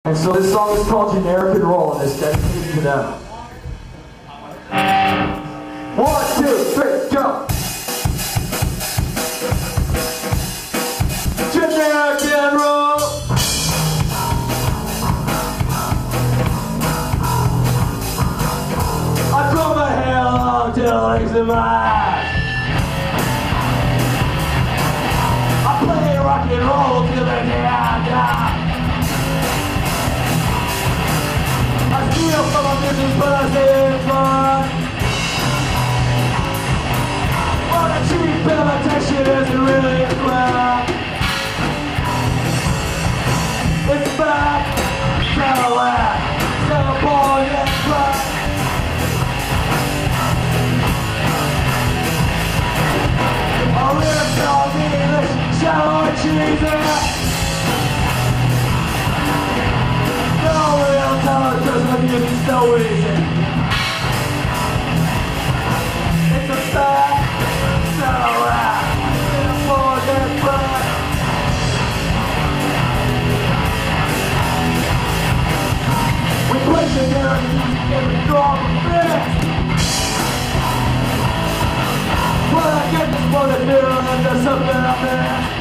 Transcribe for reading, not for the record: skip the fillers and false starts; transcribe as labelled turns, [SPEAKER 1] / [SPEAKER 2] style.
[SPEAKER 1] And so this song is called Generic and Roll, and it's dedicated to them. 1, 2, 3, go! Generic and roll! I grow my hair long till the legs in my eyes. I play rock and roll till the day I die. I steal from my business, but I say it's fun. But a cheap imitation isn't really a crime. It's back, Cadillac, California and crime. I live on English, shallow and cheesy. No real talent, cause my music's so easy. It's a fact, not a rap. It's more than fun. We play generic music and we draw from this. When I get this for the mirror and there's something I miss.